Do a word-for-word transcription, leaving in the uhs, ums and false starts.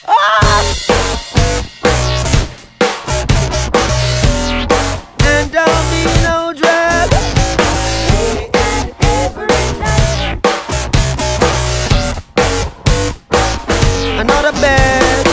Ah! And don't be no drug. Day and every night. Another bed.